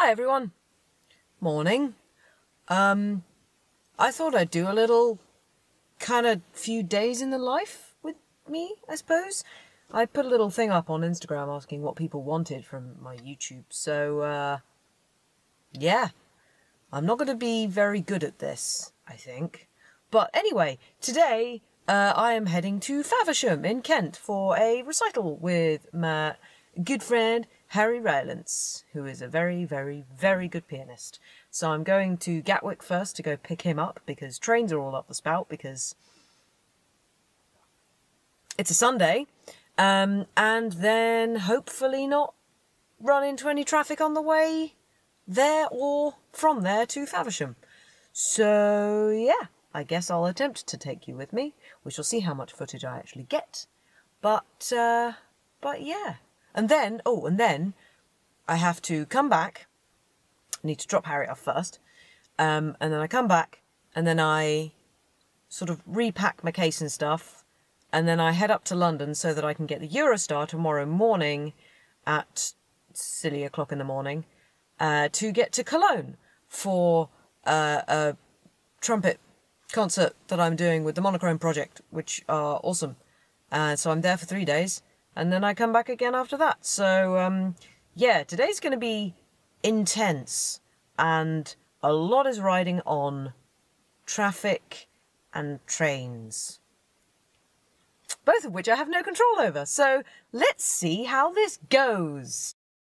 Hi everyone. Morning. I thought I'd do a little kind of few days in the life with me, I suppose. I put a little thing up on Instagram asking what people wanted from my YouTube, so yeah. I'm not going to be very good at this, I think. But anyway, today I am heading to Faversham in Kent for a recital with my good friend Harry Rylance, who is a very, very, very good pianist. So I'm going to Gatwick first to go pick him up because trains are all up the spout because it's a Sunday. And then hopefully not run into any traffic on the way there or from there to Faversham. So yeah, I guess I'll attempt to take you with me. We shall see how much footage I actually get. But yeah. And then I have to come back. I need to drop Harry off first. And then I come back and then I sort of repack my case and stuff. And then I head up to London so that I can get the Eurostar tomorrow morning at silly o'clock in the morning. To get to Cologne for a trumpet concert that I'm doing with the Monochrome Project, which are awesome. So I'm there for 3 days, and then I come back again after that. So, yeah, today's going to be intense, and a lot is riding on traffic and trains, both of which I have no control over. So let's see how this goes.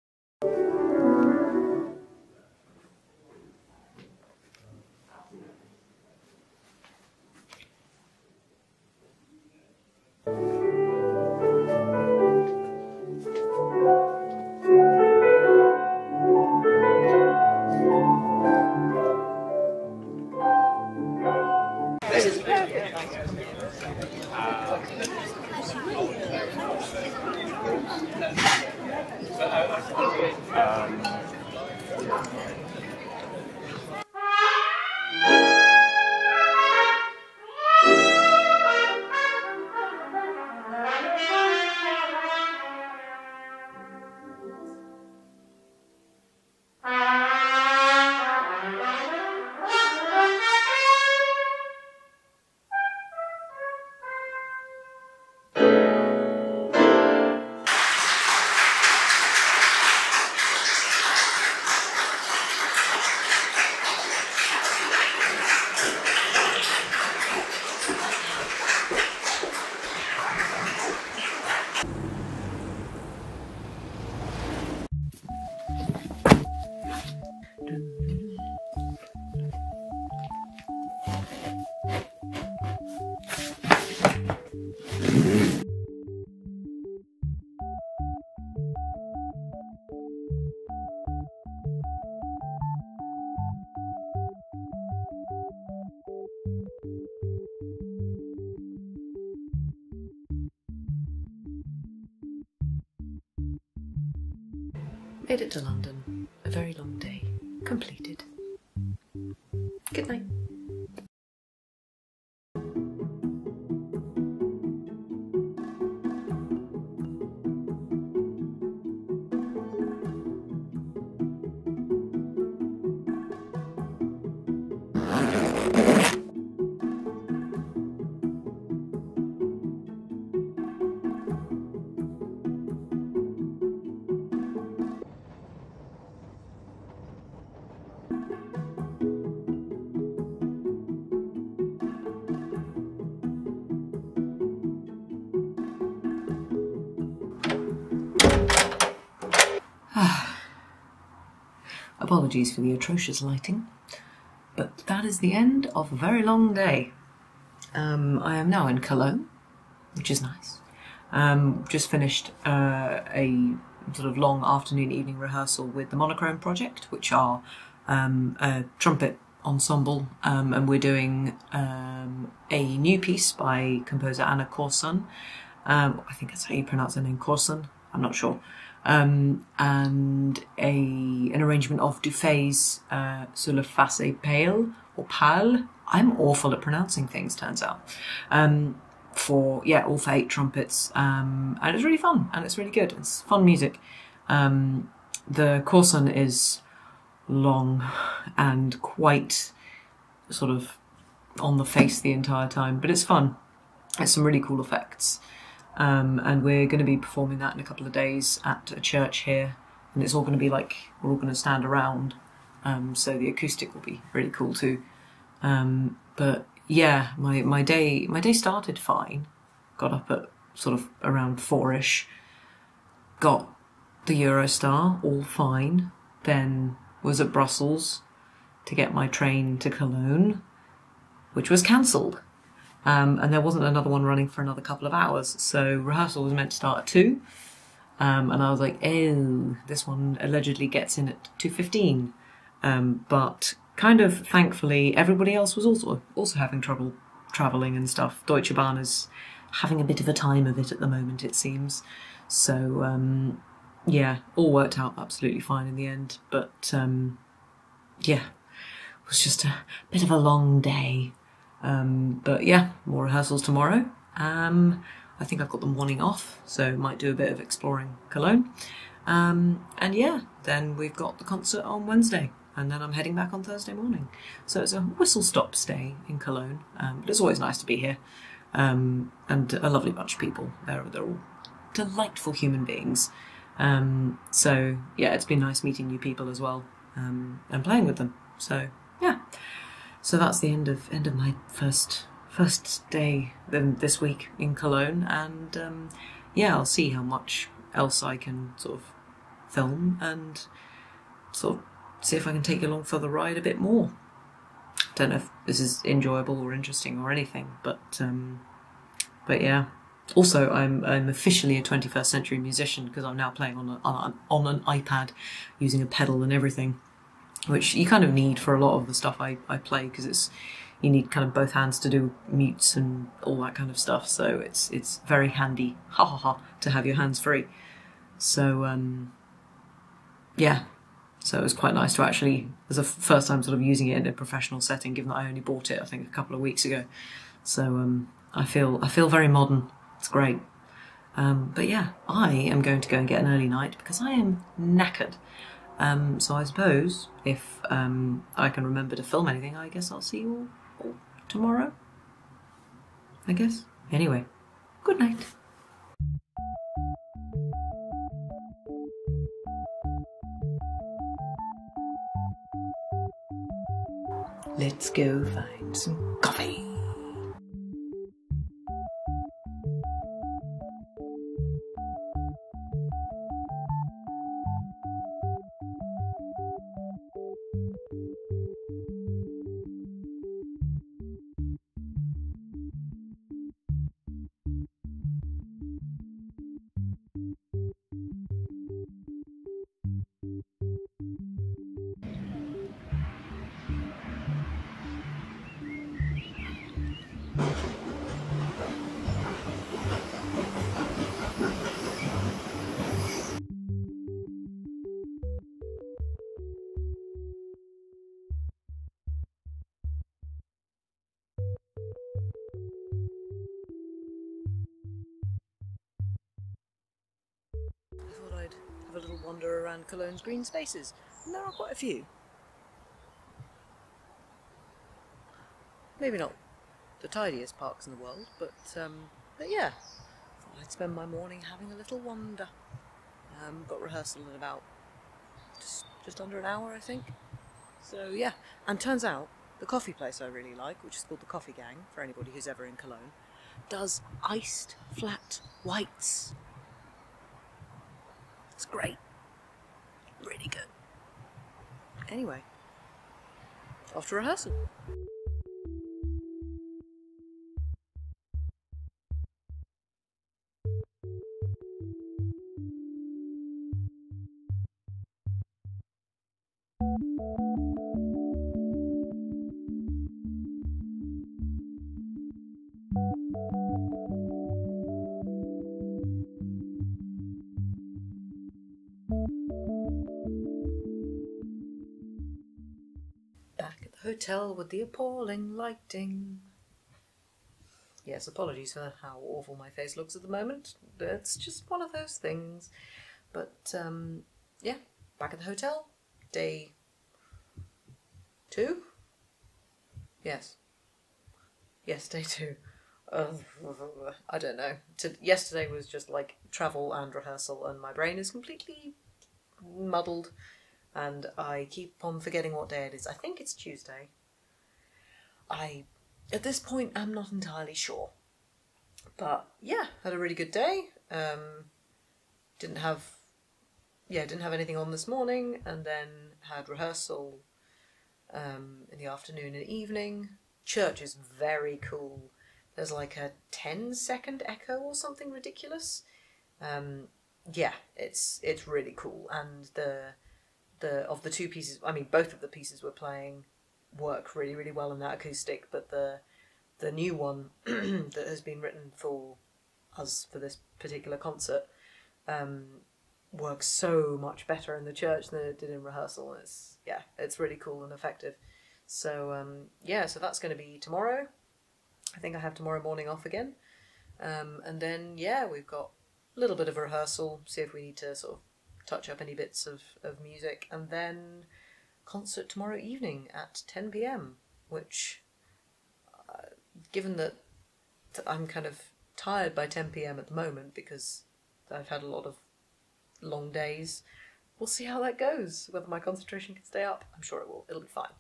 Made it to London. A very long day. Completed. Good night. Apologies for the atrocious lighting, but that is the end of a very long day. I am now in Cologne, which is nice. Just finished a sort of long afternoon evening rehearsal with the Monochrome Project, which are a trumpet ensemble, and we're doing a new piece by composer Anna Corson. I think that's how you pronounce her name, Corson. I'm not sure. And an arrangement of Dufay's Sur le face pale, or pâle. I'm awful at pronouncing things, turns out. For all for 8 trumpets, and it's really fun and it's really good. It's fun music. The Corson is long and quite sort of on the face the entire time, but it's fun. It's some really cool effects. And we're going to be performing that in a couple of days at a church here, and it's all going to be like, we're all going to stand around, so the acoustic will be really cool too. But yeah, my day started fine. Got up at sort of around 4ish, got the Eurostar, all fine, then was at Brussels to get my train to Cologne, which was cancelled. And there wasn't another one running for another couple of hours, so rehearsal was meant to start at 2, and I was like, oh, this one allegedly gets in at 2:15, but kind of thankfully everybody else was also having trouble travelling and stuff. Deutsche Bahn is having a bit of a time of it at the moment, it seems, so yeah, all worked out absolutely fine in the end, but yeah, it was just a bit of a long day. But yeah, more rehearsals tomorrow. I think I've got the morning off, so might do a bit of exploring Cologne. And yeah, then we've got the concert on Wednesday, and then I'm heading back on Thursday morning. So it's a whistle-stop stay in Cologne, but it's always nice to be here. And a lovely bunch of people. They're all delightful human beings. So yeah, it's been nice meeting new people as well, and playing with them. So yeah. So that's the end of my first day this week in Cologne, and yeah, I'll see how much else I can sort of film and sort of see if I can take you along for the ride a bit more. Don't know if this is enjoyable or interesting or anything, but yeah. Also, I'm officially a 21st century musician because I'm now playing on an iPad using a pedal and everything, which you kind of need for a lot of the stuff I play, because you need kind of both hands to do mutes and all that kind of stuff, so it's very handy, to have your hands free. So yeah, so it was quite nice to actually, as a first time sort of using it in a professional setting, given that I only bought it I think a couple of weeks ago. So I feel very modern. It's great. But yeah, I am going to go and get an early night because I am knackered. So I suppose if I can remember to film anything, I guess I'll see you all tomorrow. I guess. Anyway, good night. Let's go find some coffee. I thought I'd have a little wander around Cologne's green spaces, and there are quite a few. Maybe not the tidiest parks in the world, but yeah, thought I'd spend my morning having a little wander. Got rehearsal in about just under an hour, I think. So yeah, and turns out the coffee place I really like, which is called the Coffee Gang, for anybody who's ever in Cologne, does iced flat whites. It's great. Really good. Anyway, off to rehearsal. Back at the hotel with the appalling lighting. Yes, apologies for how awful my face looks at the moment. It's just one of those things. But yeah, back at the hotel. Day 2? Yes. Yes, day 2. I don't know. Yesterday was just like travel and rehearsal, and my brain is completely muddled, and I keep on forgetting what day it is. I think it's Tuesday. At this point, I'm not entirely sure. But yeah, had a really good day. Didn't have anything on this morning, and then had rehearsal in the afternoon and evening. Church is very cool. There's like a 10-second echo or something ridiculous. Yeah, it's really cool, and of the two pieces, I mean, both of the pieces we're playing work really, really well in that acoustic, but the new one that has been written for us for this particular concert works so much better in the church than it did in rehearsal. It's really cool and effective. So so that's going to be tomorrow. I think I have tomorrow morning off again, and then we've got a little bit of a rehearsal, see if we need to sort of touch up any bits of music, and then concert tomorrow evening at 10 p.m, which, given that I'm kind of tired by 10 p.m. at the moment because I've had a lot of long days, we'll see how that goes, whether my concentration can stay up. I'm sure it will. It'll be fine.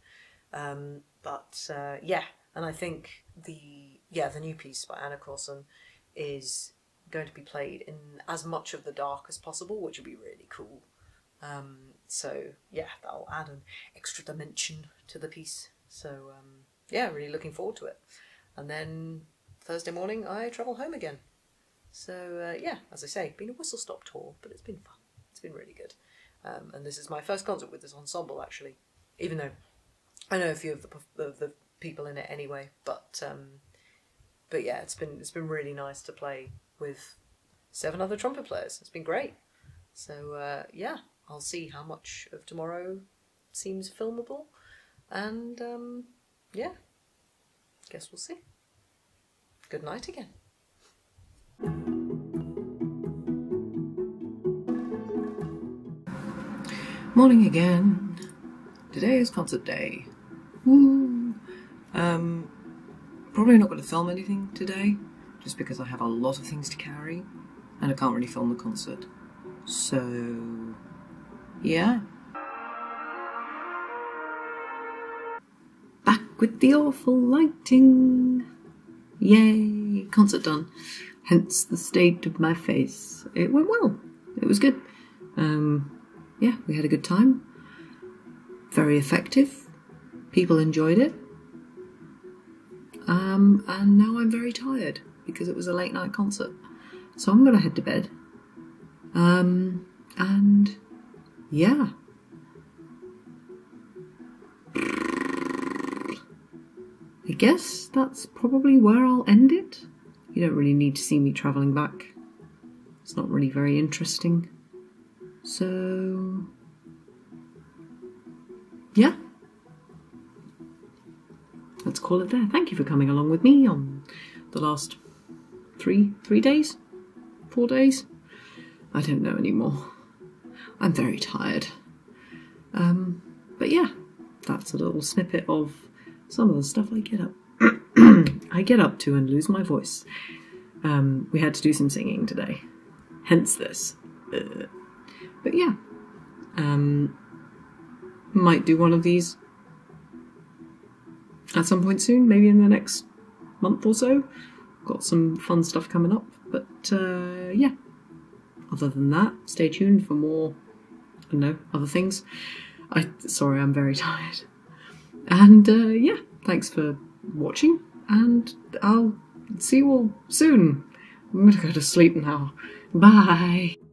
And I think the new piece by Anna Corson is going to be played in as much of the dark as possible, which would be really cool. That'll add an extra dimension to the piece. So really looking forward to it. And then Thursday morning I travel home again. So as I say, been a whistle-stop tour, but it's been fun. It's been really good. And this is my first concert with this ensemble, actually, even though I know a few of the people in it anyway. But it's been really nice to play with 7 other trumpet players. It's been great. So I'll see how much of tomorrow seems filmable, and guess we'll see. Good night again. Morning again. Today is concert day. Woo! Probably not going to film anything today, just because I have a lot of things to carry, and I can't really film the concert. So, yeah. Back with the awful lighting. Yay! Concert done. Hence the state of my face. It went well. It was good. We had a good time. Very effective. People enjoyed it. And now I'm very tired because it was a late night concert. So I'm going to head to bed. And yeah. I guess that's probably where I'll end it. You don't really need to see me travelling back. It's not really very interesting. So, yeah. Let's call it there. Thank you for coming along with me on the last 3 days? 4 days? I don't know anymore. I'm very tired. But yeah, that's a little snippet of some of the stuff I get up to and lose my voice. We had to do some singing today. Hence this. But yeah. Might do one of these at some point soon, maybe in the next month or so. Got some fun stuff coming up, but yeah. Other than that, stay tuned for more, I don't know, other things. Sorry, I'm very tired. And yeah, thanks for watching, and I'll see you all soon. I'm gonna go to sleep now. Bye.